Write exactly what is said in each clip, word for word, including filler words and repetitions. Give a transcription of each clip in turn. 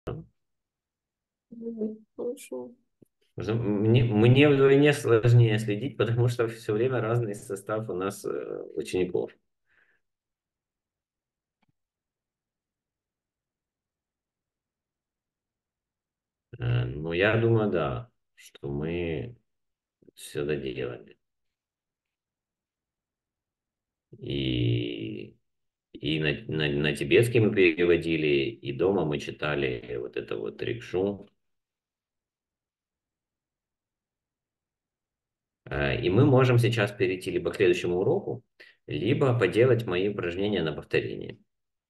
Мгм. Хорошо. Просто Мне, мне вдвойне сложнее следить, потому что все время разный состав у нас э, учеников. Э, но я думаю, да, что мы все доделали. И, и на, на, на тибетский мы переводили, и дома мы читали вот это вот рикшу. Э, И мы можем сейчас перейти либо к следующему уроку, либо поделать мои упражнения на повторение.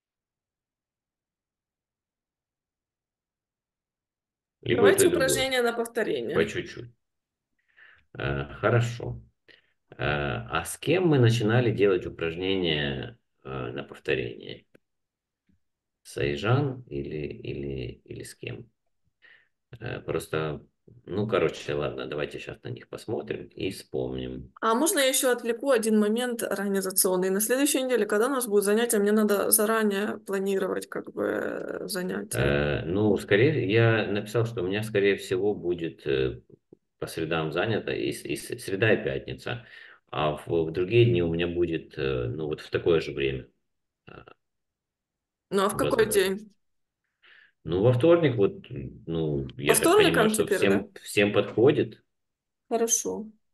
Либо и то, Давайте и другое. упражнение на По повторение. чуть-чуть. Э, Хорошо. Э, А с кем мы начинали делать упражнения э, на повторение? С Айжан или, или, или с кем? Э, Просто, ну, короче, ладно, давайте сейчас на них посмотрим и вспомним. А можно я еще отвлеку один момент организационный? На следующей неделе, когда у нас будет занятие, мне надо заранее планировать как бы э, занятия. Э, Ну, скорее, я написал, что у меня, скорее всего, будет э, по средам занято, и, с- и с- среда и пятница, а в, в другие дни у меня будет, э, ну, вот в такое же время э, Ну а в какой возможность. день? Ну, во вторник, вот, ну, По я так понимаю, вторникам что теперь, да? всем, всем подходит. Хорошо.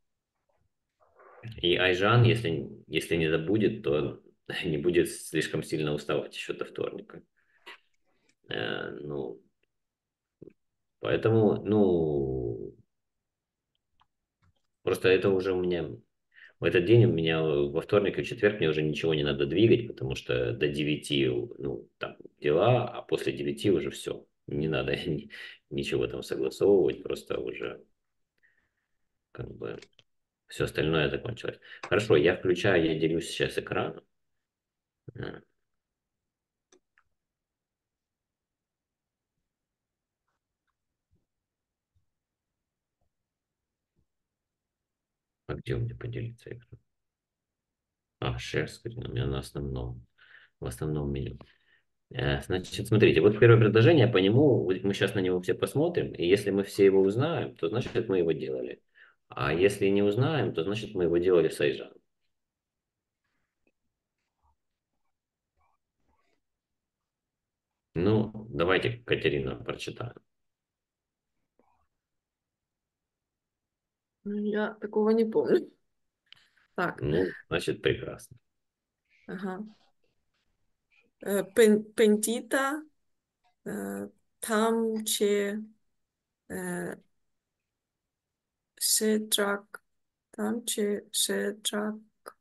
И Айжан, если, если не забудет, то не будет слишком сильно уставать еще до вторника. Э, ну, поэтому, ну, просто это уже у меня, в этот день у меня во вторник и в четверг мне уже ничего не надо двигать, потому что до девяти, ну, там дела, а после девяти уже все. Не надо ни- ничего там согласовывать, просто уже как бы все остальное закончилось. Хорошо, я включаю, я делюсь сейчас экраном. Э, А где у меня поделиться экраном? А, share screen у меня на основном, в основном меню. Э, Значит, смотрите, вот первое предложение, по нему, вот мы сейчас на него все посмотрим, и если мы все его узнаем, то значит мы его делали. А если не узнаем, то значит мы его делали с Айжан. Ну, давайте, Катерина, прочитаем. Я такого не помню. Так, Ну, значит, прекрасно. ага. Э, пен- Пентита, э, там, че, э, шетрак, там, че, шетрак,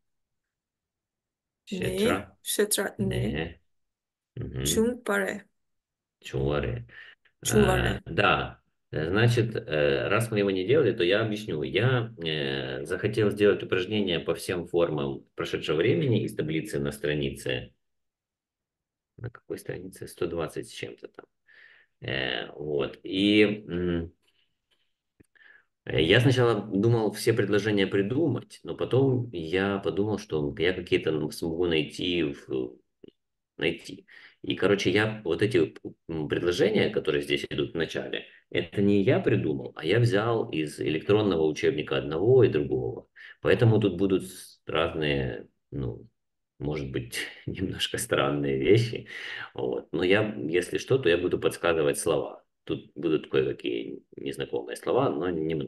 не, Щедра, шетрак, не, не, угу. чунпаре, Чуваре. чунваре. Э, да, э, значит, э, раз мы его не делали, то я объясню. Я э, захотел сделать упражнение по всем формам прошедшего времени из таблицы на странице. На какой странице? сто двадцать с чем-то там. Э, вот. И м, э, я сначала думал все предложения придумать, но потом я подумал, что я какие-то ну, смогу найти в, найти. И, короче, я вот эти м, предложения, которые здесь идут в начале, это не я придумал, а я взял из электронного учебника одного и другого. Поэтому тут будут с- разные, ну, может быть, немножко странные вещи. Вот. Но я, если что, то я буду подсказывать слова. Тут будут кое-какие незнакомые слова, но немного.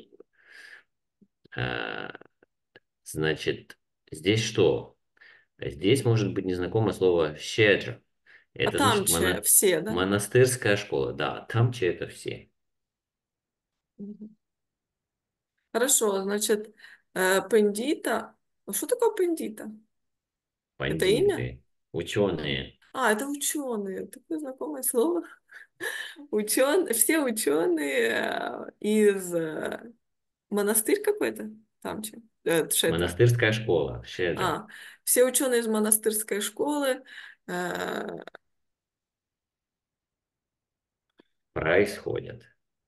А, значит, здесь что? Здесь может быть незнакомое слово «щедро». А Это там, значит че, моно- все, да? монастырская школа. Да, там это все. Мгм. Хорошо, значит, э, пендита. А что такое пендита? Это имя? Бандиты, ученые, А, это ученые. Такое знакомое слово. Учен... Все ученые э, из э, монастырь какой-то? Там че? Э, Шедра. монастырская школа, щедро, А, все ученые из монастырской школы э, происходят.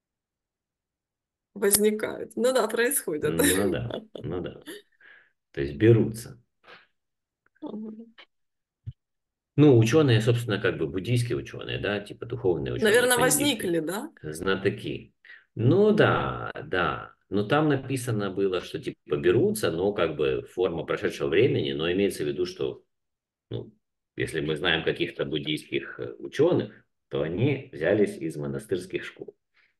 возникают. Ну да, происходят. Ну да, ну да. То есть берутся. Мгм. Ну, ученые, собственно, как бы буддийские ученые, да, типа духовные ученые, Наверное, пандиты, возникли, да? знатоки. Ну да, да. Но там написано было, что типа берутся, но как бы форма прошедшего времени, но имеется в виду, что, ну, если мы знаем каких-то буддийских э, ученых, то они взялись из монастырских школ.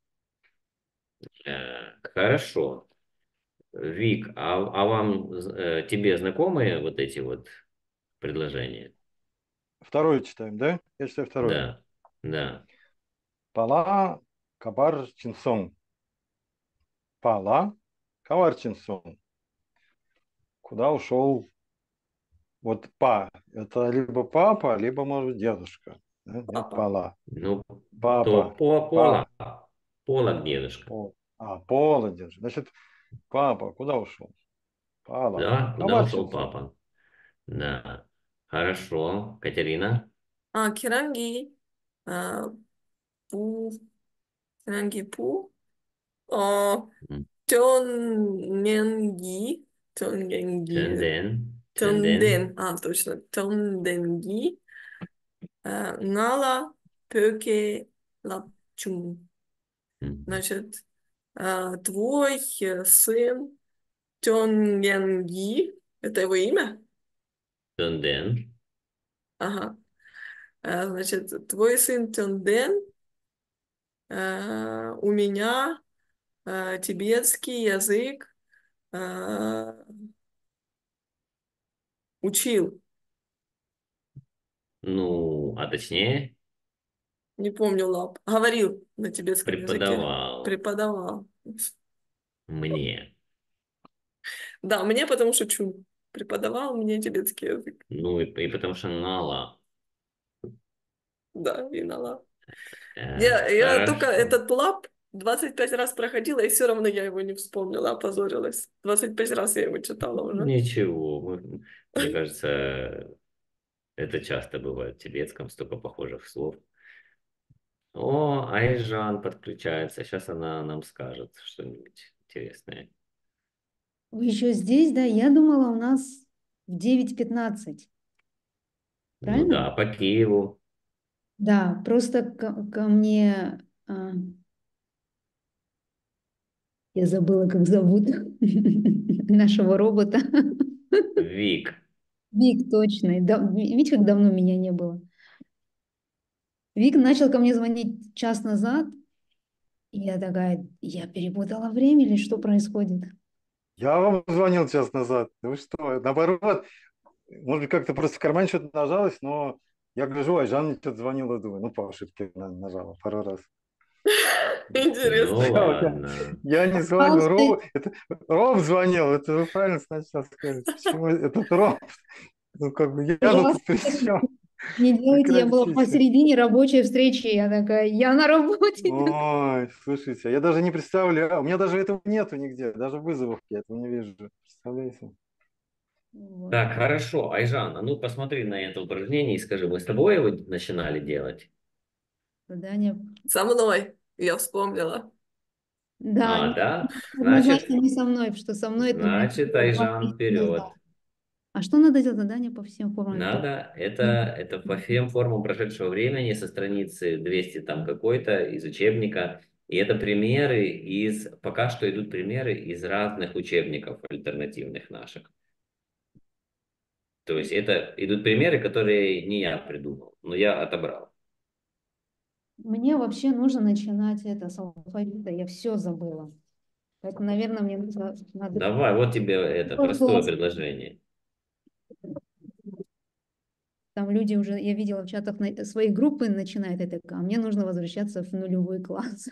Э, Хорошо. Вик, а, а вам, э, тебе знакомые вот эти вот предложения? Второе читаем, да? Я читаю второе. Да, да. Пала Кабар Чинсон. Пала Кабар Чинсон. Куда ушел? Вот па. Это либо папа, либо, может быть, дедушка. Да? Нет, Папа. пала. Ну, то Папа. по, пола, Па. пола дедушка. Пол. А, пола дедушка. Значит, папа куда ушел? Пала. Да, куда Кабар ушел Чинсон. папа? Да. Хорошо. Катерина? А, Киранги. А, Пу. Киранги Пу. О, М. Тёнменги. Тёнменги. Тенден. Тенден. Тёнден. А, точно. Тёнденги. А, Нала Пёке Лапчун. М. Значит, а, твой э, сын Тёнменги. Это его имя? Тенден. Ага. А, значит, твой сын Тёнден. а, У меня а, тибетский язык а, учил. Ну, а точнее, Не помню лап. Говорил на тибетском языке. преподавал Преподавал. мне. Да, мне потому что чу. Преподавал мне тибетский язык. Ну, и, и потому что нала. Да, и на лап. Э, Я, я только хорошо. этот лап двадцать пять раз проходила, и все равно я его не вспомнила, опозорилась. двадцать пять раз я его читала уже. Ничего. мы- Мне кажется, это часто бывает в тибетском, столько похожих слов. О, Айжан подключается. Сейчас она нам скажет что-нибудь интересное. Вы еще здесь, да? Я думала, у нас в девять пятнадцать. Ну Правильно? да, по Киеву. Да, просто ко, ко мне... а, я забыла, как зовут нашего робота. Вик. Вик, точно. Да, видите, как давно меня не было. Вик начал ко мне звонить час назад, и я такая, я перепутала время или что происходит? Я вам звонил час назад. Да вы что? Наоборот, может быть, как-то просто в кармане что-то нажалось, но я гляжу, а Жанна что-то звонила, думаю, ну, по ошибке на- нажала пару раз. Интересно. Ну Я, я, ладно. я не звоню, Пожалуйста, Роб, это Роб звонил, это вы правильно сначала скажете. Почему этот Роб? Ну, как бы я ну тут пожалуйста, при чем? не делайте, я была Прекратите. посередине рабочей встречи, я такая, я на работе. Ой, слушайте, я даже не представляю, у меня даже этого нету нигде, даже в вызовах я этого не вижу. Представляете? Вот. Так, хорошо. Айжан, а ну посмотри на это упражнение и скажи, мы с тобой его начинали делать? Задание. Со мной. Я вспомнила. Да, А, не- да? однозначно Значит, не со мной, потому что со мной это было значит, два Айжан, месяца назад. вперед. А что надо делать задание по всем формам? Это Надо, это, это по всем формам прошедшего времени со страницы двести там какой-то из учебника. И это примеры из, пока что идут примеры из разных учебников альтернативных наших. То есть это идут примеры, которые не я придумал, но я отобрал. мне вообще нужно начинать это с алфавита. Я все забыла. Поэтому, наверное, мне нужно надо Давай, вот тебе это простое класс. предложение. Там люди уже, я видела в чатах на- свои группы начинают это, а мне нужно возвращаться в нулевой класс.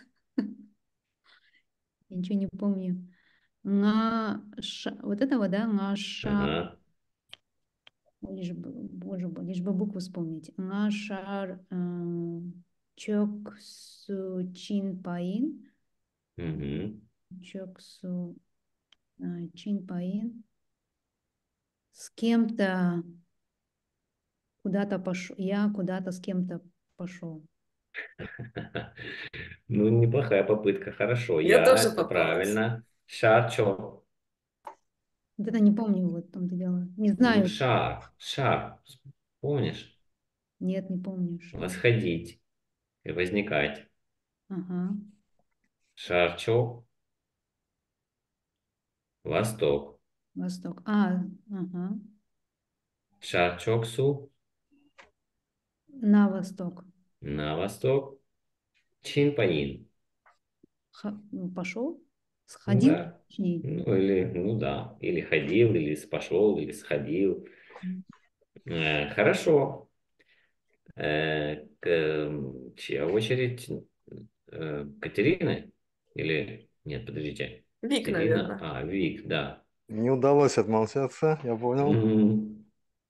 Я ничего не помню. Наша, вот этого, да, наша, Ага. лишь бы, боже мой, лишь бы букву вспомнить. Наша Чоксу Чинпаин, Мгм. Чоксу а, Чинпаин с кем-то куда-то пошел, я куда-то с кем-то пошел. Ну, неплохая попытка, хорошо. Я Я, тоже это попалась. правильно. Шачо. Вот это не помню, вот в том-то дело. Не Ну, знаю. шар, шар. Помнишь? Нет, не помню, что. Восходить, возникать. Ага. Шарчок, восток. Восток. А, ага. Шарчоксу, На восток. на восток. Чинпаин. Ха- ну, пошел? Сходил? Да. Точнее. Ну или, ну да, или ходил, или пошел, или сходил. Э, хорошо. Э, к- эм, чья очередь? Э, Катерины? Или нет, подождите. Вик, Катерина? наверное. А, Вик, да. Не удалось отмолчаться, я понял. Мгм.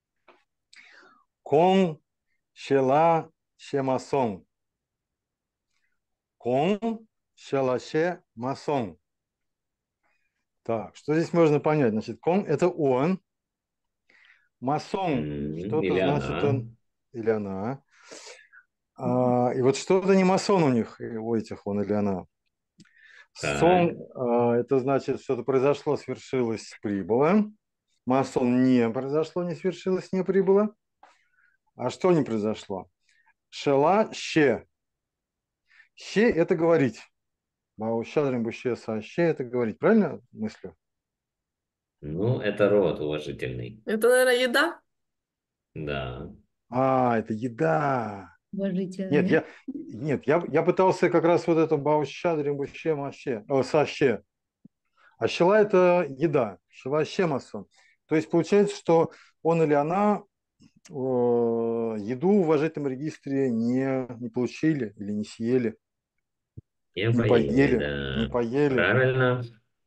Кон шела шемасон. Кон шелаше масон. Так, что здесь можно понять? Значит, кон – это он. Масон М, что-то или значит она. он или она. А, и вот что-то не масон у них, и у этих он или она. Так. Сон а, это значит, что-то произошло, свершилось, прибыло. Масон не произошло, не свершилось, не прибыло. А что не произошло? Шела ще. Ще – это говорить. Баушадрим буще са ще – это говорить. Правильно мыслю? Ну, это род уважительный. Это, наверное, еда? Да. А, это еда. Нет, Уважительный. я, нет, я, я пытался как раз вот это баушадрим буще маще, о, са ще. А щела – это еда. Щела ще масон. То есть получается, что он или она э, еду в уважительном регистре не, не получили или не съели, Не не поели, поели, не да. поели. Правильно.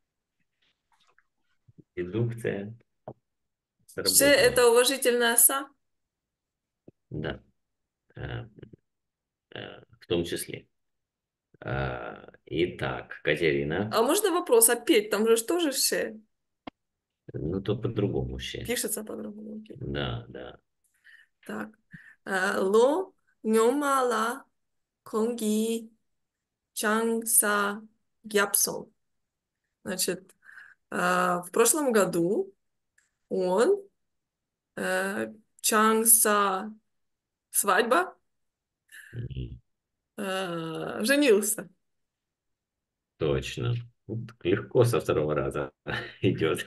Дедукция Ше — сработала. это уважительная оса? Да. Э, э, В том числе. А, Итак, Катерина. А можно вопрос? А петь там же тоже ше? Ну, то по-другому вообще. Пишется по-другому. Окей. Да, да. Так. А, Ло нёмала конги чангса гяпсон. Значит, а, в прошлом году он э, чангса свадьба Мгм. э, женился. Точно. Вот так легко со второго раза идет.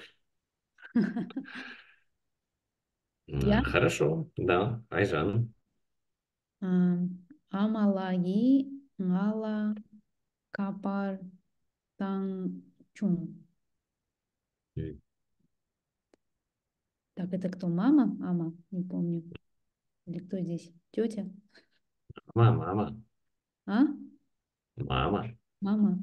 Я? М, Хорошо, да. Айжан. Ам, Амалаги ngala kapar тангчун. М, Так, это кто? Мама? Ама? Не помню. Или кто здесь? Тетя? Мама, мама, А? мама. Мама?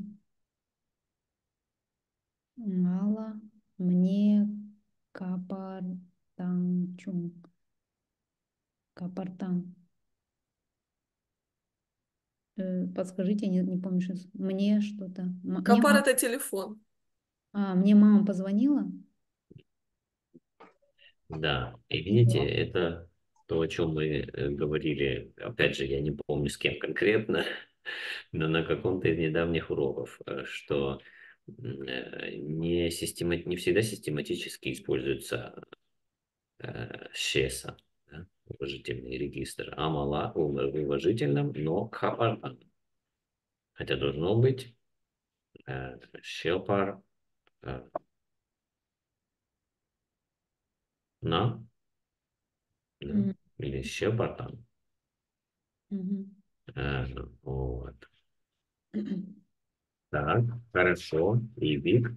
Ngala мне капар тангчун. Капартан. Э, подскажите, не, не помню сейчас. Мне что-то. М- Мне Капар — мама, это телефон. а, мне мама позвонила. Да. И И видите, была. это то, о чем мы э, говорили. Опять же, я не помню, с кем конкретно, но на каком-то из недавних уроков, э, что м, э, не, система, не всегда систематически используется э, щеса, да, уважительный регистр. Амала в уважительном, но капартан. Хотя должно быть э, щелпар э, на, да, М, или щелпартан. мгм. Э, вот. Так, хорошо. И Вик.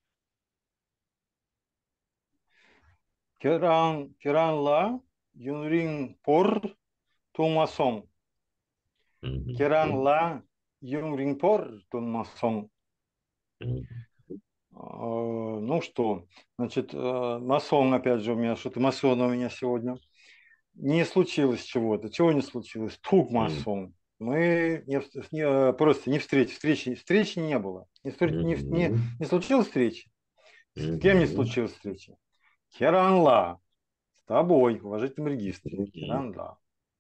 Керан, керанла юнрин пор тумасон. Мгм. Керанла юнрин пор тумасон. Мгм. А, ну что, значит, э, масон, опять же, у меня что-то масон у меня сегодня. Не случилось чего-то. Чего не случилось? Тук Мгм. масон. Мы не, вс- не, э, просто не встреч, встречи, встречи не было. Не, встр- не, в- не, Мгм. не случилось встречи. С кем не Мгм. случилась встреча? Керанла. С тобой в уважительном регистре. Мгм. Керанла.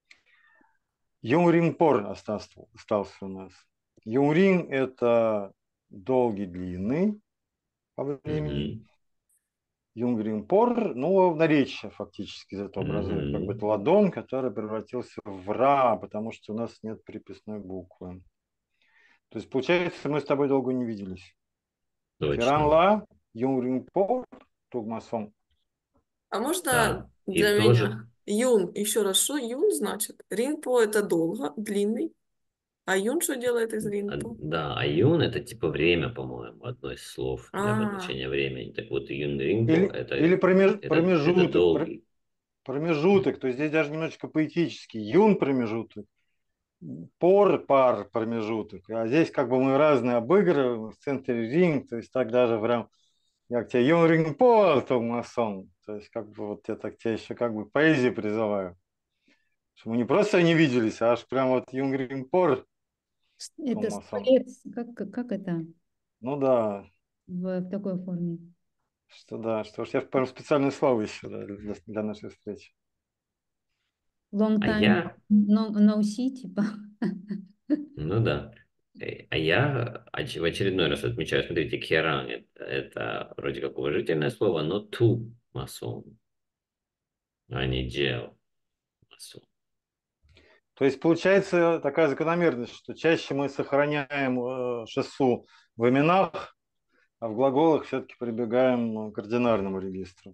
Юмринпор остался, остался у нас. Юмрин – это долгий, длинный по времени. Мгм. Юнгринпор, ну, наречие фактически зато образует, как бы это Мгм. ладон, который превратился в ра, потому что у нас нет приписной буквы. То есть, получается, мы с тобой долго не виделись. Точно. Керанла, Юнгринпор, Тугмасон. А можно Да. И для тоже, меня? Юн, еще раз, что юн значит? Ринпо это долго, длинный. А юн что делает из а, ринпо? да, аюн это типа время, по-моему, одно из слов для А, обозначения времени. Так вот, юн ринпо Или, или это, промеж- это, это промежуток, пр- долгий. промежуток, то есть здесь даже немножечко поэтический. Юн промежуток, пор пар промежуток. А здесь как бы мы разные обыгрываем в центре ринг, то есть так даже прям, я к тебе юн ринг пор, Тугмасон. То есть как бы вот я так тебя еще как бы поэзии призываю. Что мы не просто не виделись, а аж прям вот юн ринг пор, С- Это сто Тугмасон. лет. Как, как как это Ну да, в, в такой форме? что да, что ж я прям специальное слово еще да, для, для нашей встречи. Long А time я, no, no see, типа. ну да. Э, А я оч- в очередной раз отмечаю, смотрите, керан это, это вроде как уважительное слово, но ту масон, а не джео масон. То есть получается такая закономерность, что чаще мы сохраняем э, шессу в именах, а в глаголах все-таки прибегаем к ординарному регистру.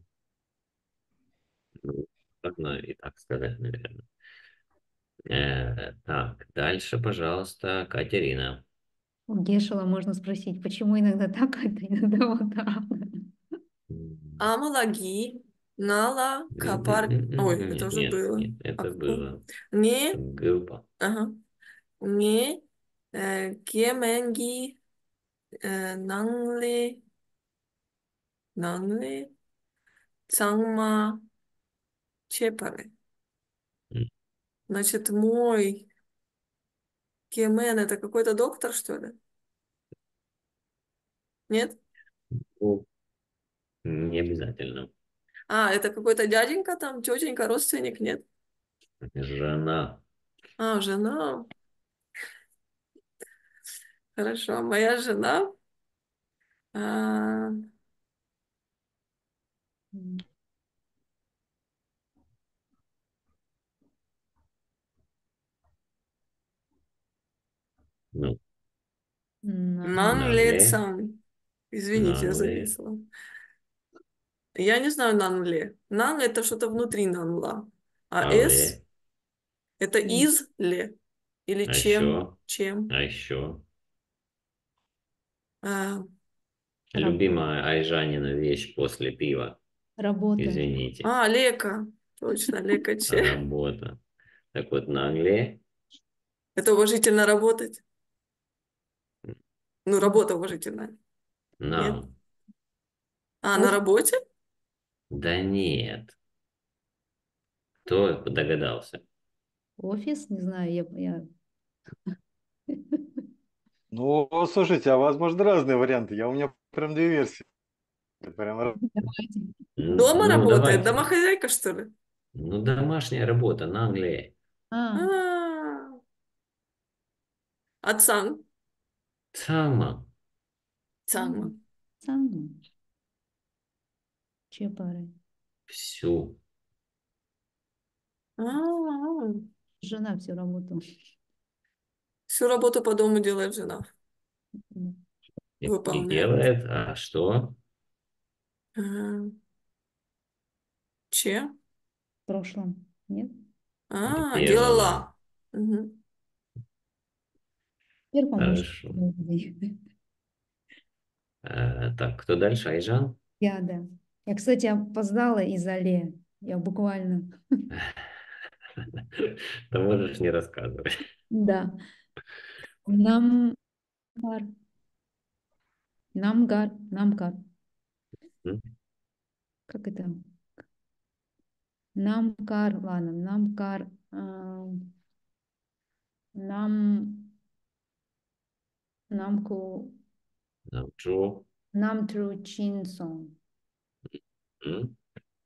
Ну, можно и так сказать, наверное. Э, так, дальше, пожалуйста, Катерина. У Гешела можно спросить, почему иногда так, а иногда вот так. М, амалаги, нала, м, м, капар. м, Ой, м. это Нет, уже нет, было. нет, А это какой? было. Не, Группа. ага. Не, э, кеменги, э, нанле, нанле, цангма, чепаре. Значит, мой Кемен это какой-то доктор, что ли? Нет? Ну, не обязательно. А, это какой-то дяденька там, тетенька, родственник, нет? Жена. А, жена. Хорошо. Моя жена. а, М, Ну, Нам нагле, Нанлецан. Извините, я нагле, зависла. Я не знаю нанле. Нан это что-то внутри нанла. А але, с это м, из ле. Или а чем? еще, Чем? а еще. А, раб- Любимая Айжанина вещь после пива. работа. Извините. а, лека. Точно, лекаче. Работа. Так вот, нагле, Это уважительно работать. Ну, работа уважительная. Нет? нам. А, на Оф- работе? Да нет. Кто догадался? Офис, не знаю, я, я... Ну, слушайте, а возможно разные варианты. Я, у меня прям две версии. Прям раз. Давайте. Н- Дома Ну, работает? давайте. Домохозяйка, что ли? Ну, домашняя работа, нагле. А, А, отцам. Сама. Цама. самое. Чепаре. Всю. А, Жена всю работу. всю работу по дому делает жена. М, Не Выполняет. делает, а что? А, че? В прошлом. Нет? А, Делала. делала. Мгм. Теперь помощник. Хорошо. Э, так, кто дальше? Айжан? Я, да. Я, кстати, опоздала из-за Ле. Я буквально. Ты можешь не рассказывать. Да. Нам Намгар, Намкар. М? Как это? Намкар, ладно, Намкар. а, Нам, Намку, Намчу. Намтру Чинсон. М?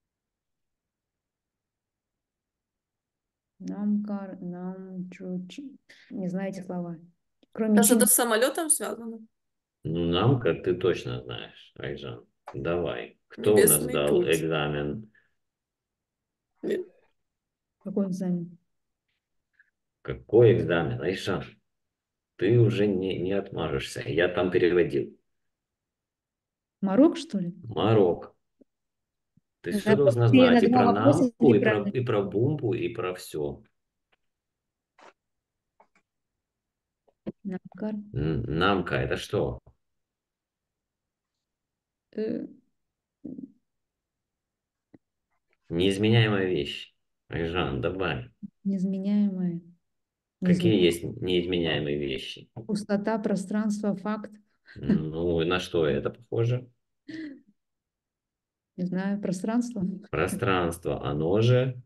Намкар, Намтру Чин. Не знаю эти слова. Кроме Это что-то Чин. с самолетом связано? Ну, намка ты точно знаешь, Айжан. Давай. Кто у нас Небесный дал путь. экзамен? Нет? Какой экзамен? Какой экзамен? Айша, ты уже не, не отмажешься. Я там переводил. Марок, что ли? Марок. Ты все На, должна на знать и два про вопроса науку, три и про, правильных. и про бумбу, и про все. Намкар. Намка, это что? Э, Неизменяемая вещь. Айжан, давай. Неизменяемое. Какие Неизменяемое. есть неизменяемые вещи? Пустота, пространство, факт. Ну, на что это похоже? Не знаю, пространство. Пространство, оно же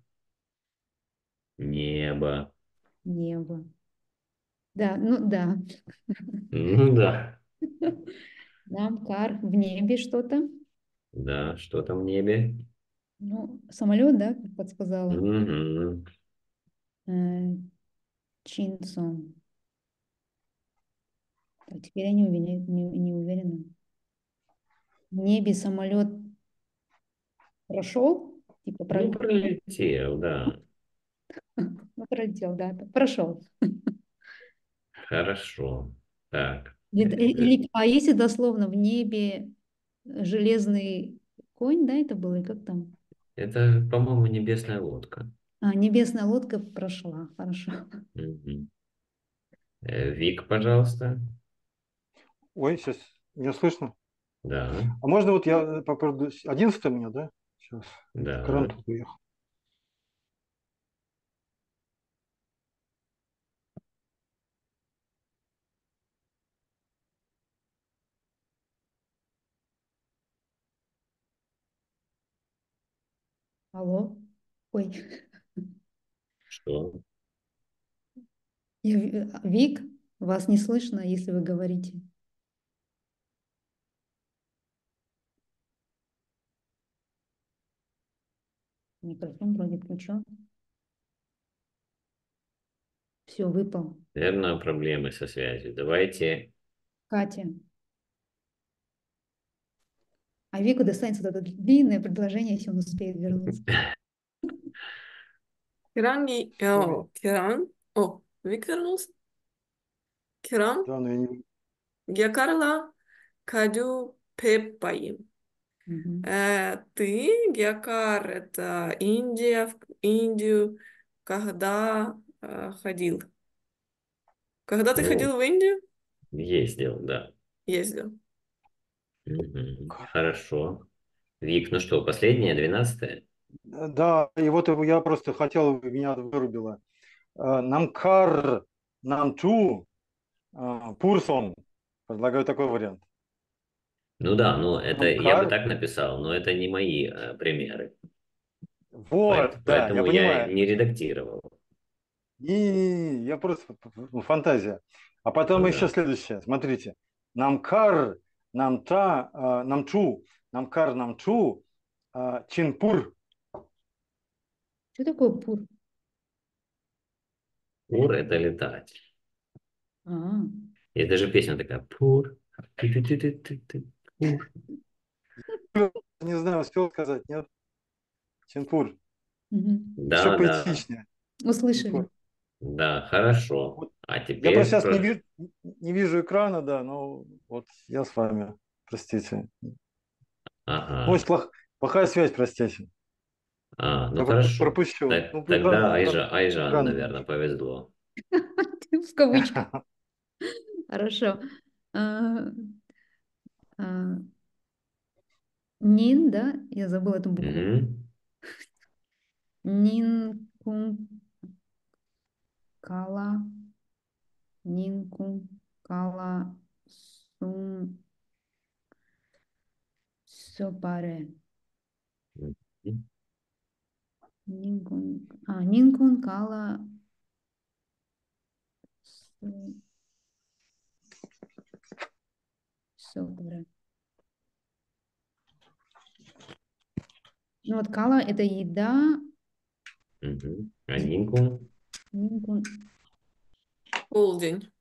небо. Небо. Да, ну да. Ну да. Намкар. В небе что-то. Да, что там в небе? Ну, самолет, да, как подсказала. Мгм. Э, Чинсон. Так, теперь я не уверена, не, не уверена. В небе самолет прошел, типа Ну, пролетел, пролетел, да. ну, пролетел, да, прошел. Хорошо. Так. Или, э, или- а если дословно в небе железный конь, да, это было, и как там? Это, по-моему, небесная лодка. А, небесная лодка прошла, хорошо. Мгм. Э, Вик, пожалуйста. Ой, сейчас не слышно. Да, А можно вот я э, по поводу... Одиннадцатое у меня, да? Сейчас. Экран да. тут уехал. Алло? Ой, Что? я, Ви- Вик, вас не слышно, если вы говорите. Микрофон вроде включен. Все, выпал. Наверное, проблемы со связью. Давайте. Катя. А Вику достанется вот это длинное предложение, если он успеет вернуться. Керан, и- о, Керан. О, Виктор вернулся. Керан. Да, но я не... Геокарла Кадю Пеппаим. Мгм. Э, Ты, Геокар, это Индия, в Индию, когда э, ходил? Когда ты Ну, ходил в Индию? ездил, да. Ездил. Мгм. Хорошо. Вик, ну что, последнее, двенадцатое? Да, и вот я просто хотел, меня вырубило. Э, Намкар, Намчу, э, Пурсон. Предлагаю такой вариант. Ну да, ну это я бы Намкар. так написал, но это не мои э, примеры. Вот, Поэт- да, я Поэтому я понимаю. не редактировал. Не-не-не, я просто ну, фантазия. А потом Ну еще да. следующее. Смотрите. Намкар, Намта, э, Намчу, Намкар, Намчу, э, Чинпур. Что такое пур? Пур — это летать. А, Есть даже песня такая. Пур. ты-ты-ты-ты-ты, Пур. Не знаю, успел сказать, нет? Чинпур. мгм. Еще Да, да, поэтичнее. Услышали. Чинпур. да, хорошо. Вот А я просто теперь сейчас не прошу. вижу, не вижу экрана, да, но вот я с вами. Простите. Ну, Ага. очень плох- плохая связь, простите. А, ну Я про- хорошо. пропущу. Так, Ну, экран, тогда экран, Айжа, Айжан, экран не наверное, вижу. повезло. В кавычках. Хорошо. А, а, Нин, да? Я забыла эту букву. Мгм. Нин кун кала. Нин кун кала сум сопаре. Мгм. Нин кун, а, нин кун кала сопаре. Ну вот кала это еда. Мгм. А Нинку? Нин кун Полдень.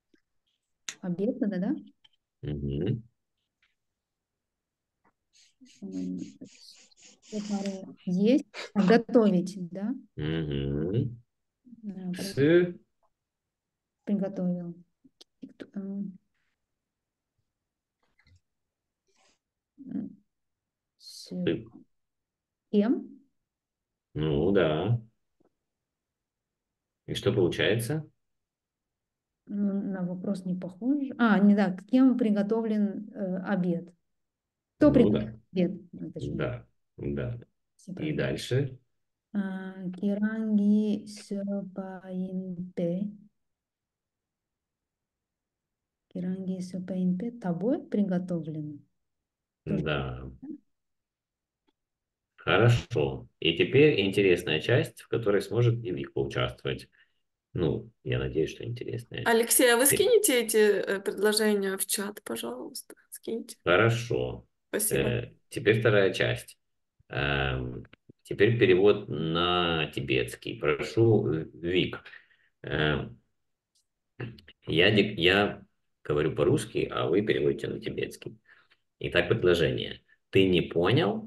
обед надо, да? Мгм. М, Все пары есть. А, готовить, да? Мгм. Да, С, при- приготовил. И кто- м, м, С ты- кем? ну да. И что получается? Ну, на вопрос не похож. А, не да, кем приготовлен э, обед? Кто Ну приготовил да, обед? Ну, точнее, да, да. все И правильно. дальше? А, Киранги сёпаинпе. Киранги сёпаинпе тобой приготовлен. Тоже. Да. Хорошо. И теперь интересная часть, в которой сможет и Вик поучаствовать. Ну, я надеюсь, что интересная. Алексей, а вы Те- скинете эти э, предложения в чат, пожалуйста? Скиньте. Хорошо. Спасибо. Э, теперь вторая часть. Эм, теперь перевод на тибетский. Прошу, э, Вик. эм, я, дик- я говорю по-русски, а вы переводите на тибетский. Итак, предложение. Ты не понял?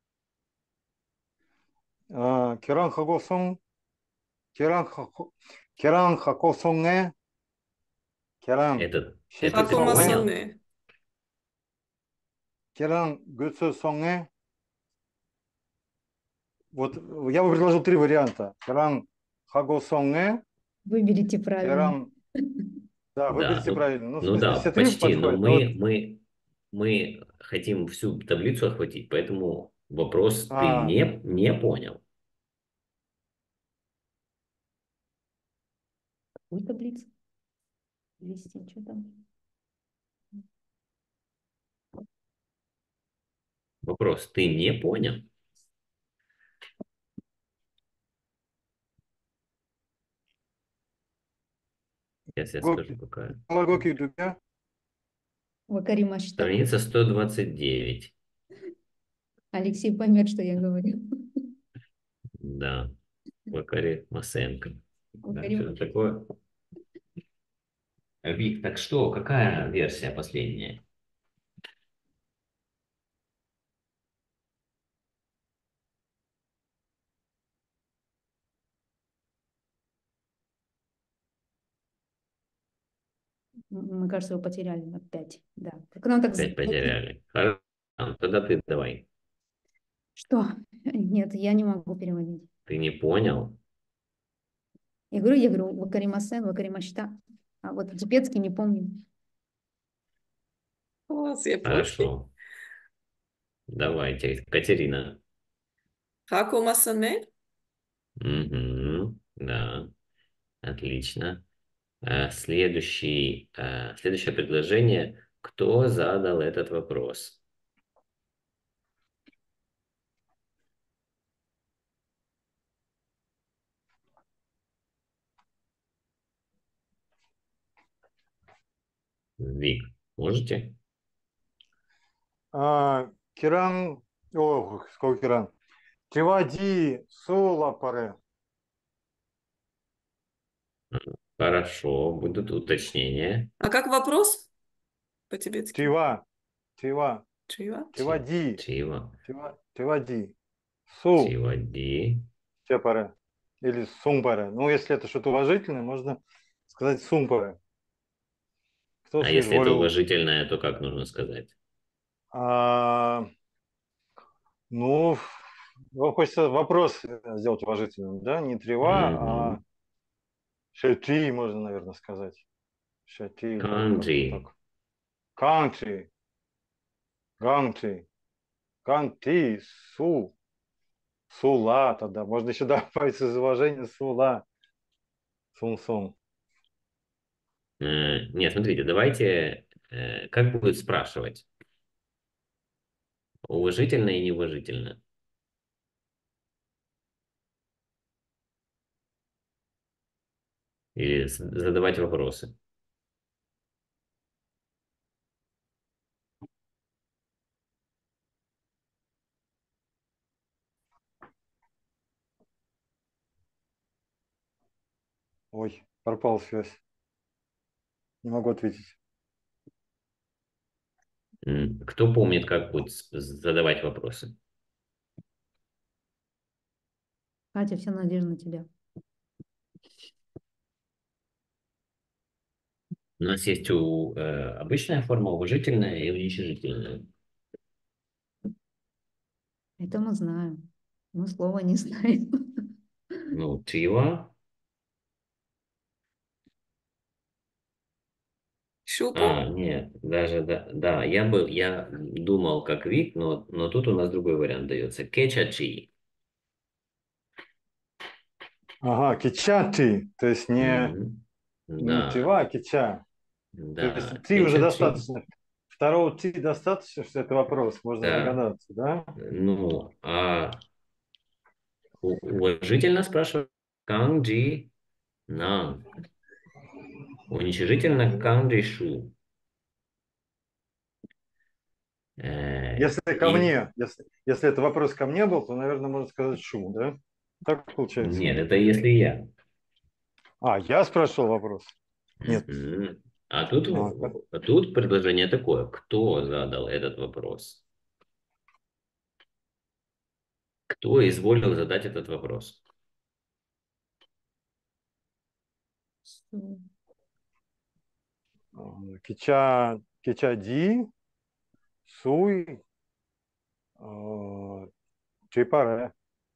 А, Керан Хагосон, Керан Хако- Керан Хакосонге, Керан Это, это ты Шетисонге, понял? Хакумасоне. Керан Гюцесонге. Вот я бы предложил три варианта. Керан Хагосонге, Выберите правильно. Керан... Да, Да, выберите ну, правильно. Ну, в ну смысле, да, все три почти, но подходят. Но вот мы, мы, мы хотим всю таблицу охватить, поэтому вопрос ты а, не, не понял. Какую таблицу вести? Что там? Вопрос ты не понял? Сейчас я скажу, Гоки, какая. Гоки Дубя, Вакари Машта. Страница сто двадцать девять. Алексей поймет, что я говорю. Да, Вакари Масенко. Да, Вакари что-то такое. Вик, так что, какая версия последняя? Мы, кажется, его потеряли опять. Да. Как нам так Опять заходит? потеряли. Хорошо, тогда ты давай. Что? Нет, я не могу переводить. Ты не понял? Я говорю, я говорю, Вакаримасен, Вакаримашта. А вот тибетский не помню. У вас японский. Хорошо. Давайте, Катерина. Хакумасоне. Мгм, да, отлично. Э, Следующий, э, следующее предложение. Кто задал этот вопрос? Вик, можете? а, Керан, о, сколько Керан, Тривади Солапаре, Хорошо, будут уточнения. А как вопрос по-тибетски? Трива, Трива, Чива? Чи- Тривади, Чива, Трива, Тривади, Су, Чивади. Тепаре или Сумпаре. Ну, если это что-то уважительное, можно сказать Сумпаре. Кто А если это соизволил? уважительное, то как нужно сказать? А, ну, ну, хочется вопрос сделать уважительным, да? Не Трива, а Мгм. Шети, можно, наверное, сказать. Шети или как-то Канджи. так. Country, country, country, су, сула тогда. Можно еще добавить из уважения сула, сум-сум. Э, Нет, смотрите, давайте, э, как будет спрашивать? Уважительно и неуважительно. Или с- задавать вопросы. Ой, пропала связь. Не могу ответить. М, Кто помнит, как будет с- задавать вопросы? Катя, вся надежда на тебя. У нас есть у, э, обычная форма, уважительная и уничижительная. Это мы знаем. Мы слова не знаем. Ну, тива. Щупа? А, нет, даже, да, да, я был, я думал как Вик, но, но тут у нас другой вариант дается. Кечачи. Ага, кичати, то есть не, Мгм. не Да, тива, а кича. То да, есть ти уже кечачи. достаточно. Второго ти достаточно, что это вопрос, можно Да, догадаться, да? ну, а у- уважительно спрашивают канджи нан. Уничижительно канджи шу. Э, Если ко И мне, если, если это вопрос ко мне был, то, наверное, можно сказать шу, да? Так получается? нет, это если я. А, я спрашивал вопрос? Нет. Мгм. А тут, А, как- а тут предложение такое. Кто задал этот вопрос? Кто изволил задать этот вопрос? Су- а, кича, кичади, суй, а, чипаре.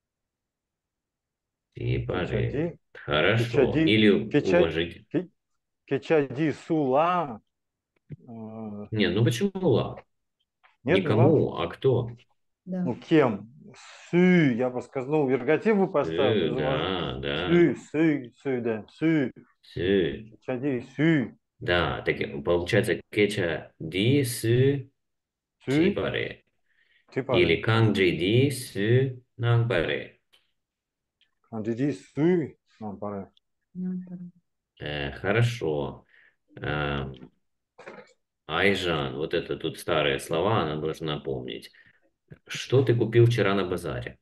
Типа же. Кичади, Хорошо. кичади, Или кича, уважить. ки- кичади, сула. а, Не, ну почему ла? Нет, не ла? Никому, а кто? Да. Ну, кем? Сü, я бы сказал, ну, вергатив бы поставил, Э, без уважения. да, да. Сü, сü, сü, да, сü, Сü. чади, сü, Да, так и получается кеча ди с сü, чипаре. Или типа, канджи ди с нангбаре. андиди, сü, ну, пора. Ну, пора. Э, хорошо. Э, Айжан, вот это тут старые слова, она должна помнить. Что ты купил вчера на базаре?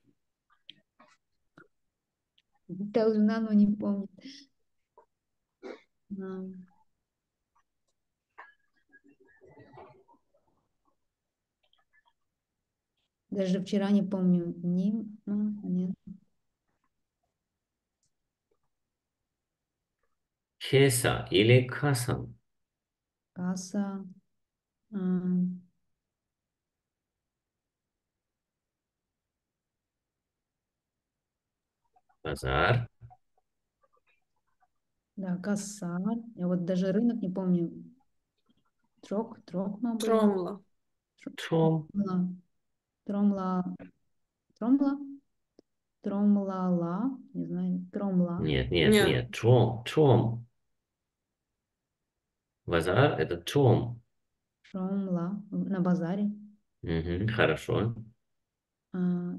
Должна, но не помню. А, Даже вчера не помню. Ни, а, нет. Хеса или касан? Касса. а, Базар? Да, кассар. Я вот даже рынок не помню. Трок, трокма было. Тромла. Тр- Чом? Тромла. Тромла. Тромла. Тромлала. Не знаю. Тромла. Нет, нет, Не. нет. Чом, чом. Базар– это чом. Тромла. На базаре. Мгм, хорошо. А,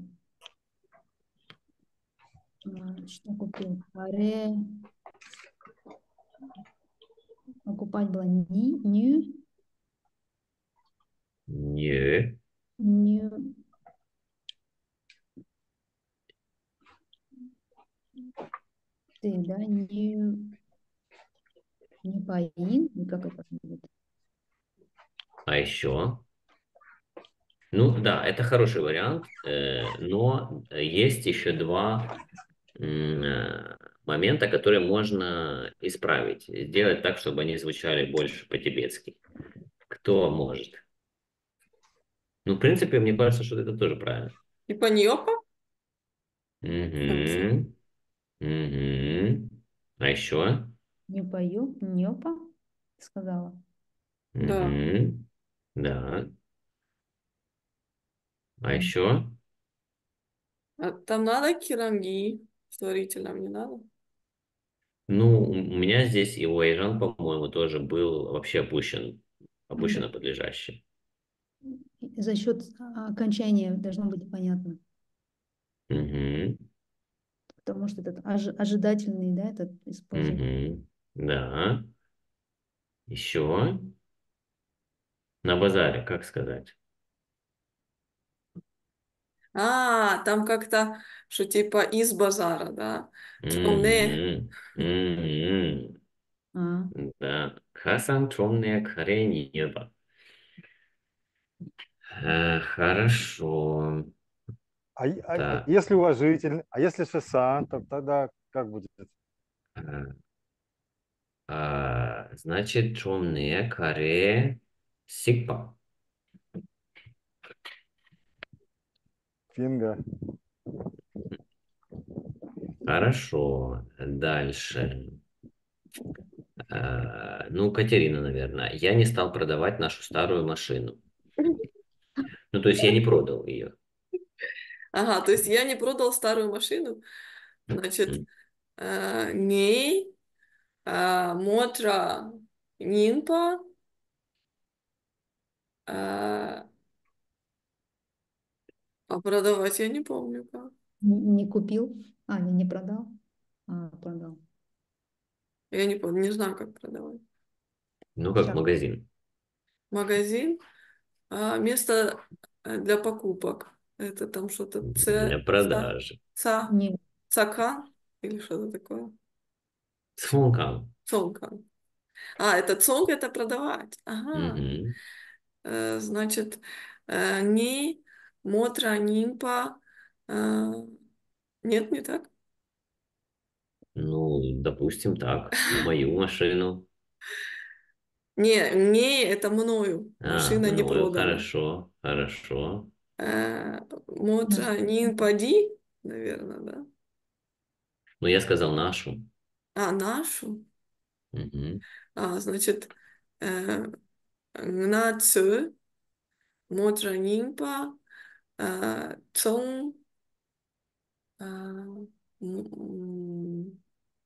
а, Что купил? Паре. Покупать было ни, ню, Не. ню, ты, да, ню, не поин, и как это будет? А еще? Ну да, это хороший вариант, э, но есть еще два м, э, момента, которые можно исправить, сделать так, чтобы они звучали больше по-тибетски. Кто может? Ну, в принципе, мне кажется, что это тоже правильно. И паньока? В конце. Угу, угу. А еще? Не пою, нёпа, сказала. Да. Угу. Да. А М, еще? А там надо киранги. Створителям не надо. Ну, у меня здесь и у Айжан, по-моему, тоже был вообще опущен, Да. опущено подлежащее. За счет а, окончания должно быть понятно, Угу, потому что этот ожи- ожидательный, да, этот используем. угу. Да. Еще? На базаре, как сказать? А, там как-то, что типа из базара, да. Тромне. Угу, угу. А, Да. Хасан темное каре небо. Э, хорошо. А, и- а- а Так. если уважительный, а если шеса, то тогда как будет? э, а, значит, темные каре сикпа. Финга. Хорошо. Дальше. Э, ну, Катерина, наверное. Я не стал продавать нашу старую машину. Ну, то есть я не продал ее. Ага, то есть я не продал старую машину. Значит, э, ней э, мотра нинпа э, а продавать я не помню как. Не, не купил, а, не, не продал, а, продал. Я не помню, не знаю, как продавать. Ну, как Сейчас. магазин. Магазин, а, место э, для покупок. Это там что-то Для ц, ца, продажи. ца, Не, цака или что-то такое. Цфункан. Цонка. А, это цонка, это продавать. Ага. Мгм. Э, значит, э, ни мотра нимпа. э, нет, не так. Ну, допустим, так. Мою машину. Не, не, это мною. А, Машина не мною. продана. Хорошо, хорошо. Э, нашу. мотра нимпади, наверное, да. Ну, я сказал нашу. А, нашу. Мгм. А, значит, э, нацию, мотра нимпа, э, цон, э, м- м-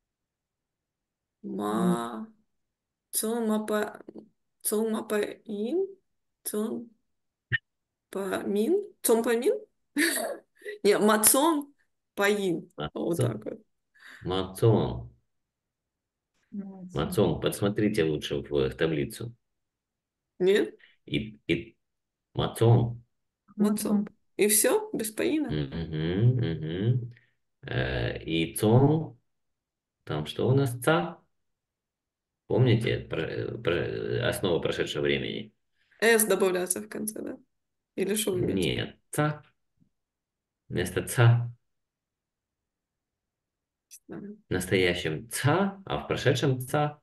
М, ма, цон мапа, цон мапа ин, цон па мин, цон па мин? Не, мацон паин. Вот Мацо- так вот. Мацон. молодцы. Мацон. Подсмотрите лучше в таблицу. Нет? И, и Мацон. Мацон. Молодцом. И все? Без паина? Мгм, мгм. Э, И цон. Там что у нас? Ца. Помните? Про- про- основа прошедшего времени. С добавляется в конце, да? Или что вы имеете? Нет. Ца. Вместо ца. В настоящем ца, а в прошедшем ца.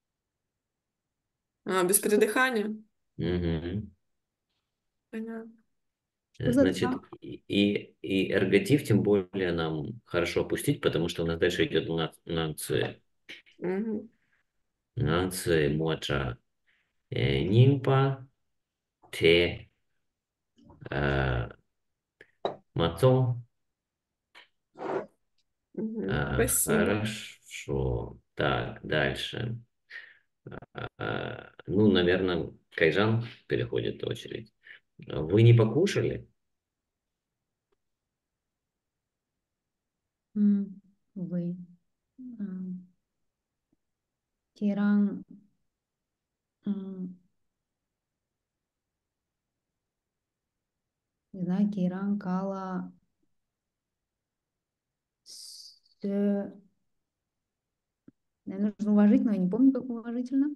А, без Что за, придыхания? Мгм. Понятно. что Э, за Значит, ца? и, и и эрготив тем более нам хорошо опустить, потому что у нас дальше идет нация. Мгм. Нация, моджа, э, нимпа, те, э, мацон. Мгм. Э, Спасибо. хорошо. Так, дальше. Э, ну, наверное, Кайжан переходит очередь. Вы не покушали? М, Вы. М, Тиран. м, Не знаю, Тиран, Кала. С... Наверное, нужно уважительно, я не помню, как уважительно.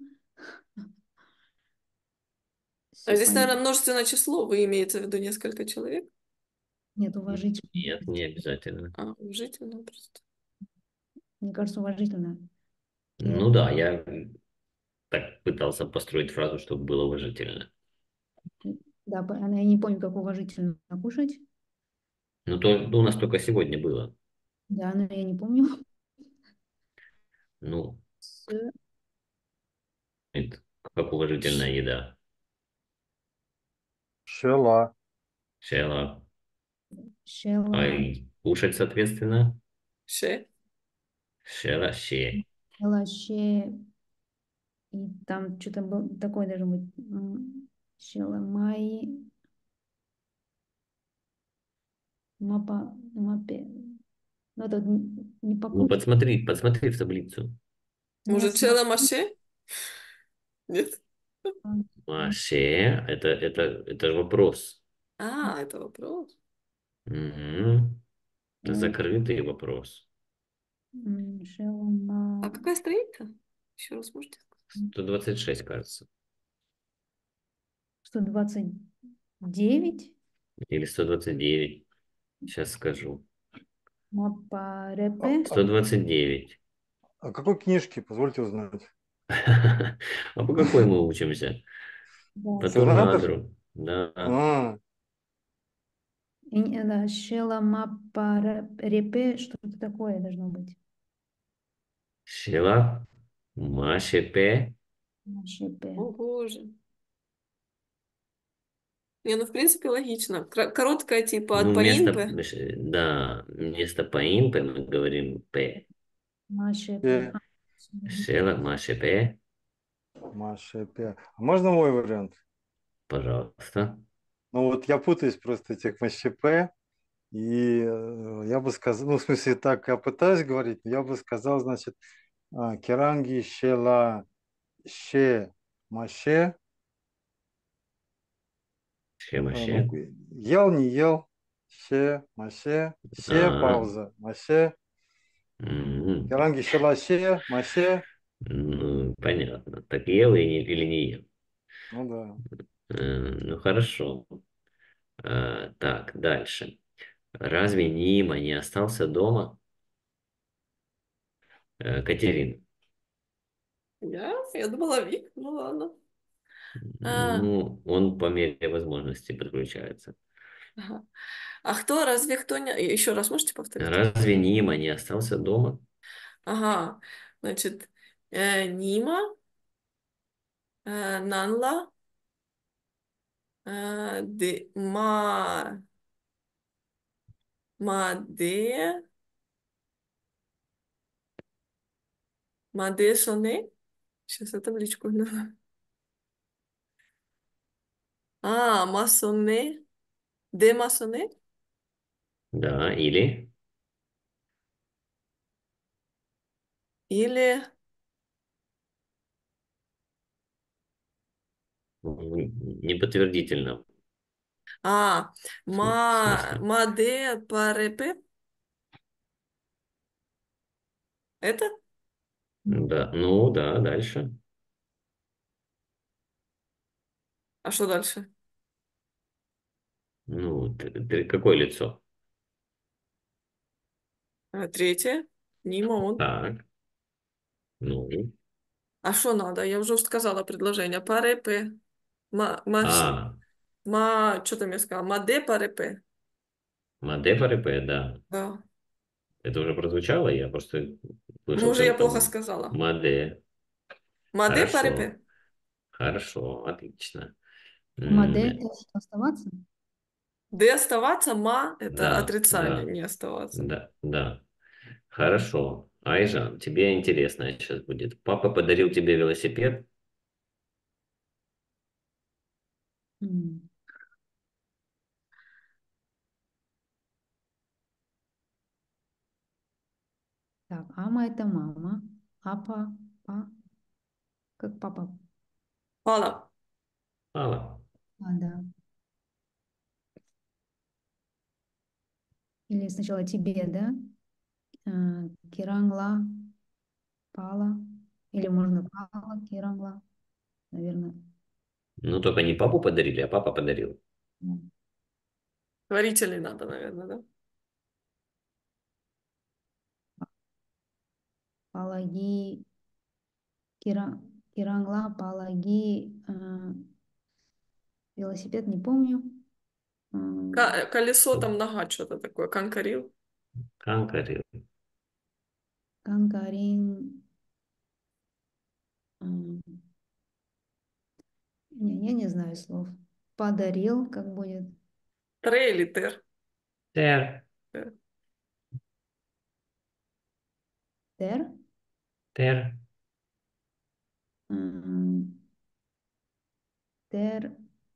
А здесь, Сёпань. наверное, множественное число. Вы имеете в виду несколько человек? Нет, уважительно. Нет, не обязательно. А, уважительно просто. Мне кажется, уважительно. Ну Кира. да, я так пытался построить фразу, чтобы было уважительно. Да, по- она, я не помню, как уважительно кушать. Ну, то ну, у нас только сегодня было. Да, но я не помню. Ну, С... это как уважительная еда. Шела. Села. А Шела. и кушать, соответственно, Ше. шела, ще. Шела, ще. И там что-то было такое даже быть. м, Шела, май. Мапа. Мапе. Ну, это н- не Ну, покушать. подсмотри, подсмотри в таблицу. Ну, я Может, чела смотрю. маше? Нет? А ще, это, это, это же вопрос. А, это вопрос. Мгм. Это М, закрытый вопрос. м, Шела, А ма. какая страница? Еще раз можете сказать? сто двадцать шесть, кажется. сто двадцать. девять. Или сто двадцать девять. Сейчас скажу. Мапарепе. сто двадцать девять. О какой книжке, позвольте узнать? А по какой мы учимся? Да. По Терминатор? Турнадору. Да. А, И не- да, Шела Мапарепе, что-то такое должно быть. Шила. Машепе. Мапарепе. О, боже. Не, ну, в принципе, логично. Кра- Короткая, типа, Ну, от вместо, поимпы. ш- да, вместо поимпы мы говорим п. Машепе. Пе, А, мгм. Шила, машепе. Маша, Пе. А можно мой вариант? Пожалуйста. Ну вот я путаюсь просто этих МЩП, и э, я бы сказал, ну в смысле так я пытаюсь говорить, но я бы сказал, значит, а, Керанги, Шела, Ше, Маше, а, Шемаше. ну, ел, не ел, Ше, Маше, Ше, А, пауза, Маше, м, Керанги, Шела, Ше, Маше, ну, понятно. Так ел и не- или не ел? ну да. Э, Ну, хорошо. А, так, дальше. Разве Нима не остался дома? Э, Катерина. Я? Я думала, Вик. Ну, ладно. А, Ну, он по мере возможности подключается. ага. А кто, разве кто не... Еще раз можете повторить? Разве Нима не остался дома? Ага. Значит, э, Нима, э, Нанла, э, де, ма, Маде, Маде Соне. Сейчас я табличку гляну. А, Масоне, де Масоне? Да, или? Или... М, Неподтвердительно. А, В см- в ма, смысле? Маде Парепе? Это? Да, ну да, дальше. А что дальше? Ну, ты, ты какое лицо? А, третье. Нима, он. Так, ну. А что надо? Я уже сказала предложение. Парепе. Ма, ма, А, ма, что там я сказала? Маде парепе. Маде Парепе, да. Да. Это уже прозвучало, я просто слышал Может, я только плохо м- сказала. Маде. Маде Хорошо, парепе. хорошо, отлично. Маде М, это что, оставаться? Де оставаться, ма– это Да, отрицание, да, не оставаться. да, да. Хорошо. Айжан, тебе интересно сейчас будет. Папа подарил тебе велосипед? М. Так, ама это мама. Апа, па, как папа. Пала. Мало. А, да. Или сначала тебе, да? А, Кирангла, пала. Или можно пала, кирангла. Наверное. Ну, только не папу подарили, а папа подарил. Творителей надо, наверное, да? Палаги, кира, кирангла, палаги, а, велосипед, не помню. М, Ка- колесо там нога, что-то такое. Конкарил. Канкарил. Канкарин. м, Не, я не знаю слов. Подарил, как будет. Трейлитер. Тер. Э, Тер. Тер. м, Тер.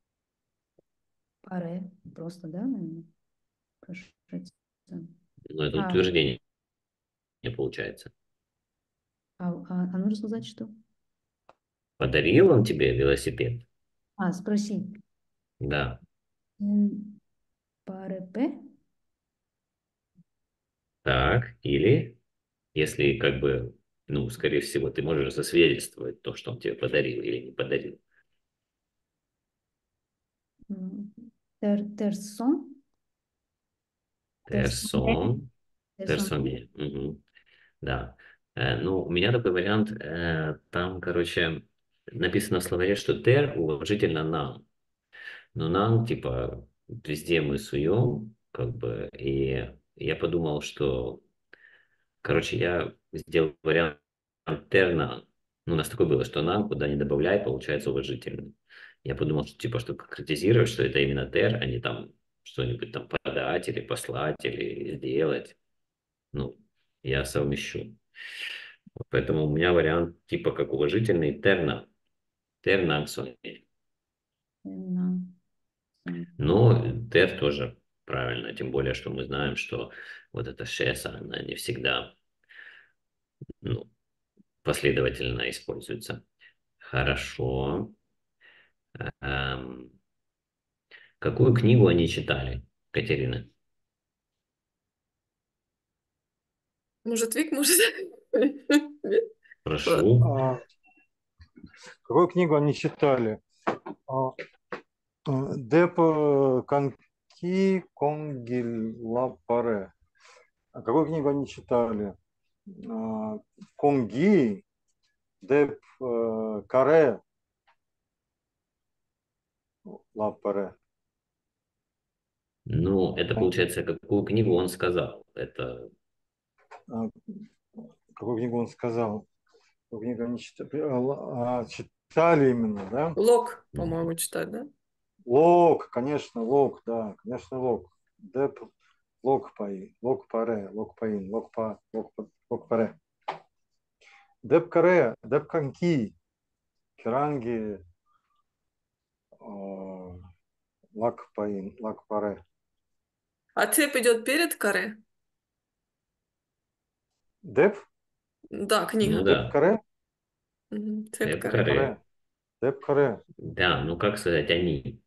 Паре. Просто, да, наверное? Прошиться. Ну, это А, утверждение не получается. а, а, а нужно сказать, что? Подарил он тебе велосипед? А, спроси. Да. М, Парепе? Так, или, если как бы, ну, скорее всего, ты можешь засвидетельствовать то, что он тебе подарил или не подарил. М, Тер, терсон. Терсон. Терсон. Терсоне. Мгм. Да. Э, ну, у меня такой вариант. э, там, короче, написано в словаре, что тер уважительно нам. Но нам, типа, везде мы суем, как бы, и я подумал, что, короче, я сделал вариант терна. Ну, у нас такое было, что нам, куда не добавляй, получается уважительно. Я подумал, что, типа, чтобы конкретизировать, что это именно тер, а не там что-нибудь там подать или послать или сделать. Ну, я совмещу. Поэтому у меня вариант типа как уважительный терна. Тернаксон. Терна- сон. Но тер тоже правильно, тем более, что мы знаем, что вот эта шеса, она не всегда ну, последовательно используется. Хорошо. Эм, какую книгу они читали, Катерина? Может, Вик, может? Нет? Ладно. Прошу. А, какую книгу они читали? А, а, Деп э, Канки Конгил Лапаре. А какую книгу они читали? А, Конги Деп э, Каре Лапаре. Ну, это получается, какую книгу он сказал. Это, А, какую книгу он сказал? Какую книгу они читали? А, читали именно, да? Лок, м, по-моему, читать, да? Лок, конечно, Лок, да, конечно, Лок. Деп Лок Паи, Лок Паре, Лок Паин, Лок Па, Лок Па- Лок Паре. Деп Каре, Деп Канки, Керанги, а, Лак Паин, Лак Паре. А цепь идет перед каре? Деп, Да, ну книга. Деп да, Каре, Мгм. Цепь Деп каре. Эпкаре. Каре, Деп Каре. Да, ну как сказать они?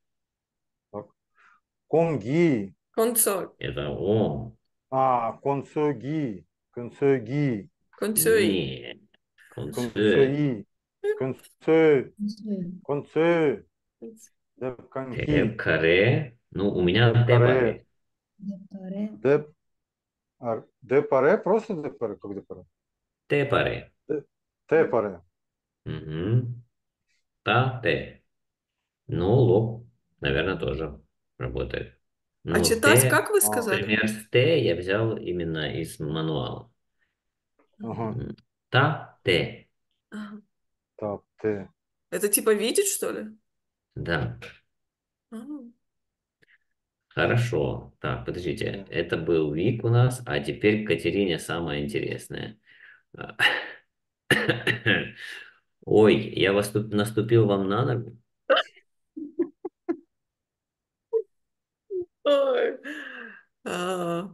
Конги, Концо. Это он. а, Консоги, Консоги, Концой. Не. Конце. Консои, Консо, Сон. Консо, Деп Канки, Эпкаре. Ну, у меня Каре, Тепаре. Депаре. Деп, а, Депаре, просто Депаре, как Депаре? Тепаре. Де- Тепаре. Угу. Та, те. Ну, лоб, наверное, тоже работает. А Ну, читать, Т, как вы А, сказали? пример с Т я взял именно из мануала. ага, М, Та, Т. Ага. так, Т. Это типа видеть, что ли? Да, Ага. хорошо. Так, подождите. Т. Это был Вик у нас, а теперь Катерине самое интересное. А, ой, я вас тут наступил вам на ногу. Ой. А,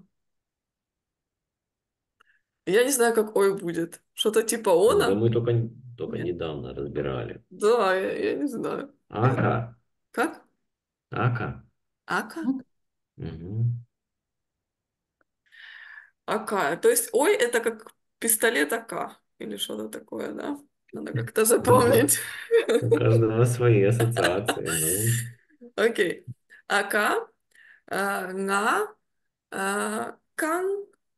я не знаю, как ой будет. Что-то типа Ну, да она? мы только, только Нет? недавно разбирали. Да, я, я не знаю. Ака, Как? ака. Ака? Ну, Мгм. Ака. То есть ой, это как пистолет Ака. Или что-то такое, да? Надо как-то запомнить. У каждого свои ассоциации, ну. Окей. Ака. а, Nga. а, Кан.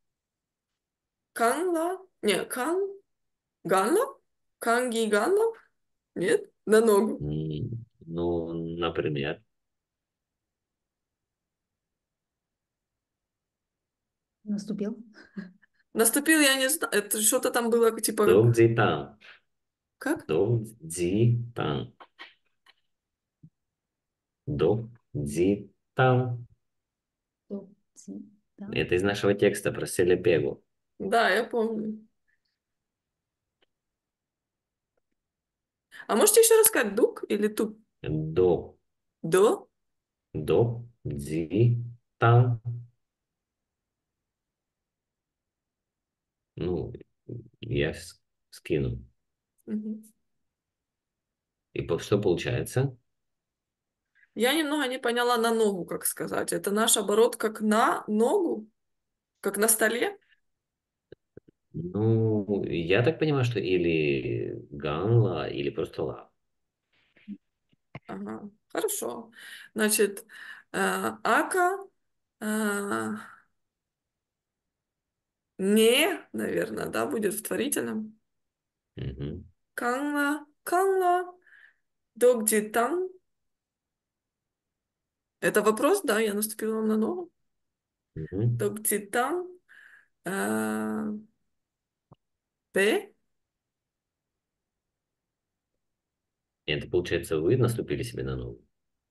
Канла. Не, кан. Ганла? Канги Ганла? Нет? На ногу. М, ну, например, наступил. Наступил, я не знаю. Это что-то там было типа как... догдзитан, Как? догдзитан, догдзитан. Топ, ци, да. Это из нашего текста про Селепегу. Да, я помню. А можете еще раз сказать дук или тук? До, До? догдзитан. Ну, я с- скину. Мгм. И по- что получается? Я немного не поняла на ногу, как сказать. Это наш оборот как на ногу? Как на столе? Ну, я так понимаю, что или ганла, или просто ла. Ага, хорошо. Значит, А, Ака, а, не, наверное, да, будет в творительном. Мгм. Канла, канла, догдитан. Это вопрос, да, я наступила на ногу. Мгм. Догдитан. а, П. И это получается, вы наступили себе на ногу?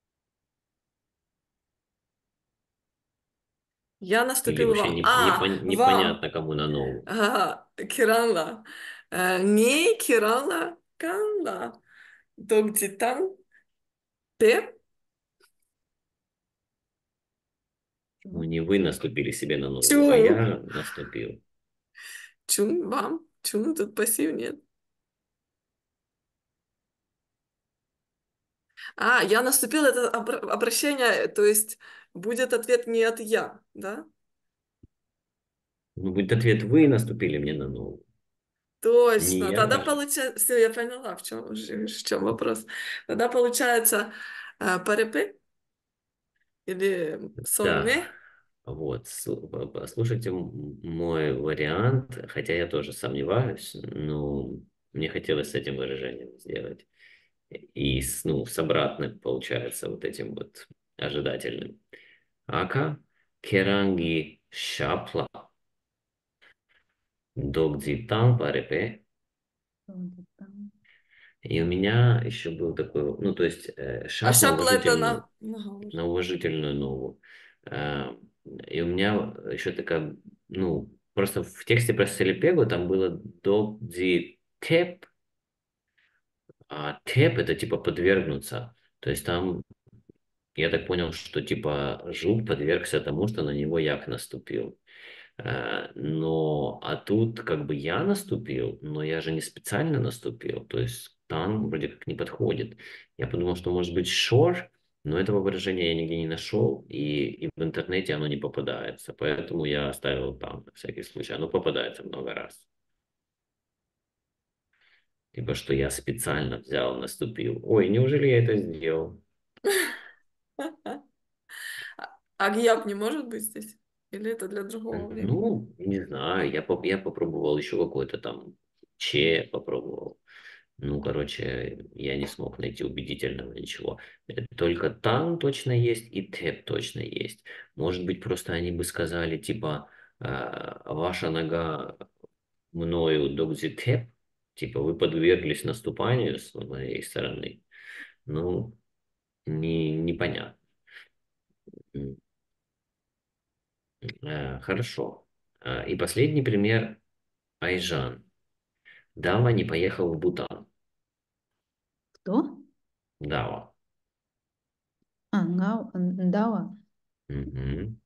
Я Или наступила вообще вам. не, А, непон- вам. непонятно, кому на ногу? Ага, Киранла. Э, Не Киранла, Канла. Догдитан. П. Ну, Чего? не вы наступили себе на ногу, а Чу. я наступил. Чун, вам. Чун, тут пассив нет. А, я наступил, это обра- обращение, то есть будет ответ не от я, да? Ну, будет ответ, вы наступили мне на ногу. Не Точно. я Тогда же. получается... Все, я поняла, в чем, в чем вопрос. Тогда получается э, парепе или Да, сонме. вот, слу- по- послушайте м- мой вариант, хотя я тоже сомневаюсь, но мне хотелось с этим выражением сделать. И с, ну, с обратным, получается, вот этим вот ожидательным. Ака, керанги шапла, догдзи там парепе. Догдитан. И у меня еще был такой, ну, то есть э, А шап на шапла это уважительную, на... Нога уже. на уважительную ногу. Э, И у меня еще такая, ну, просто в тексте про Селепегу там было догдзи теп, а теп это типа подвергнуться. То есть там я так понял, что типа жук подвергся тому, что на него як наступил. Э, Но, а тут как бы я наступил, но я же не специально наступил, то есть там вроде как не подходит. Я подумал, что может быть шор, но этого выражения я нигде не нашел, и, и в интернете оно не попадается, поэтому я оставил там на всякий случай. Оно попадается много раз. Типа, что я специально взял, наступил. Ой, неужели я это сделал? А а гьяб не может быть здесь? Или это для другого времени? Ну, не знаю, я, поп- я попробовал еще какой-то там че попробовал. Ну, короче, я не смог найти убедительного ничего. Э, Только тан точно есть и теп точно есть. Может быть, просто они бы сказали, типа, э, ваша нога мною догзи теп, типа, вы подверглись наступанию с моей стороны. Ну, не, непонятно. М, э, Хорошо. Э, И последний пример Айжан. Дава не поехал в Бутан. Кто? Дава. А, Ngao, Ndава. Мгм.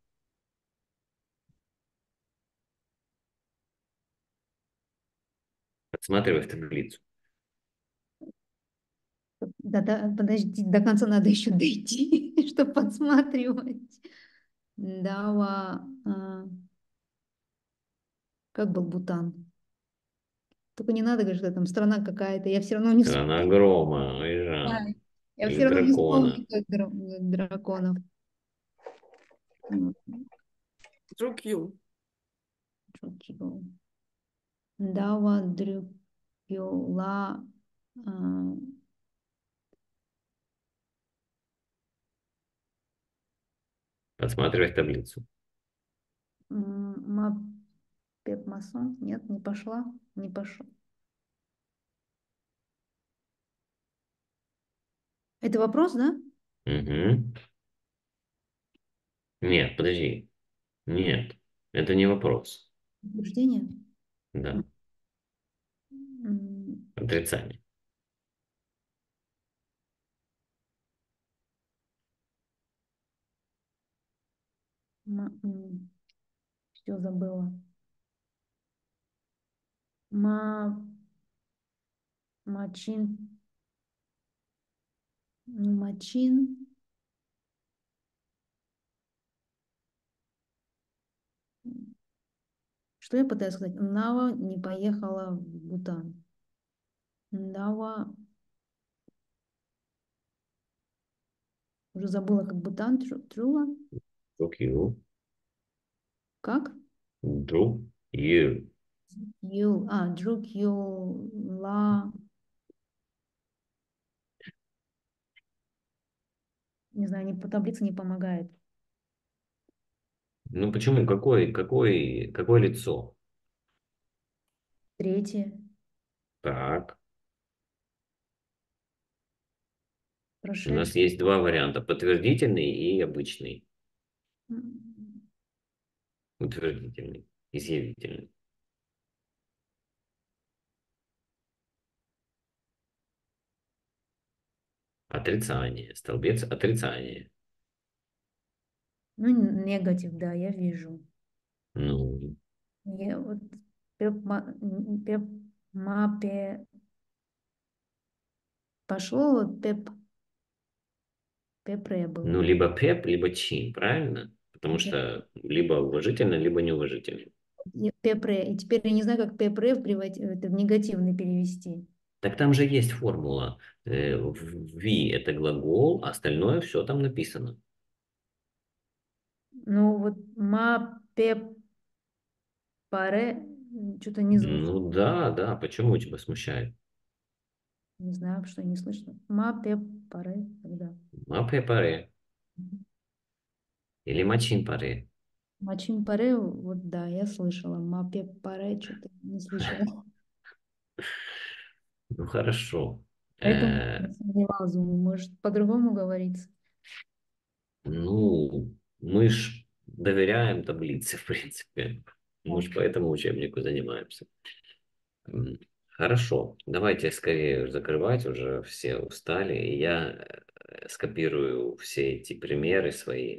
Подсматривай в таблицу. Да, да, подожди, до конца надо еще дойти, чтобы подсматривать. Дава, а, как был Бутан? Только не надо говорить, что там страна какая-то. Я все равно не Страна вспомню. грома, Да, Айжан. я Или все равно не дракона. вспомню как дра- драконов. М, Друг Ю. чё- Дава, Дрюкюла, а, Подсматривай в таблицу. м, Маппет Масон? Нет, не пошла, не пошел. Это вопрос, да? Мгм. Нет, подожди. Нет, это не вопрос. Утверждение? Да, М, отрицание. Все забыла. Ма, мачин, ну, мачин. Что я пытаюсь сказать? Нава не поехала в Бутан. Нава Уже забыла, как бутан, тру- трула. Друг you. Как? Друг you. Ю, а, друг Юла. Не знаю, не по таблице не помогает. Ну почему? Какое, какое, какое лицо? Третье. Так. У нас Прошедшее. есть два варианта. Подтвердительный и обычный. М, Утвердительный. Изъявительный. Отрицание. Столбец отрицания. Ну, н- негатив, да, я вижу. Ну, Я вот пеп, ма- м, пеп, мапе пошло, вот пеп, пепре был. ну, либо преп, либо чин, правильно? Потому Пеп- что либо уважительно, либо неуважительно. и пепре. И теперь я не знаю, как пепре в, приват- это в негативный перевести. Так там же есть формула. Э, в ви это глагол, а остальное все там написано. Ну вот ма пеп паре что-то не звучит. Ну да, да, почему тебя смущает? Не знаю, что не слышно. Ма пеп паре тогда. Мапе паре или мачин паре. Мачин паре, вот да, я слышала. Ма пеп паре что-то не слышала. Ну хорошо. Поэтому Э, не лазу, может по-другому говорится. ну, мы ж доверяем таблице, в принципе. Мы Да. ж по этому учебнику занимаемся. М, Хорошо, давайте скорее закрывать, уже все устали. И я э, скопирую все эти примеры свои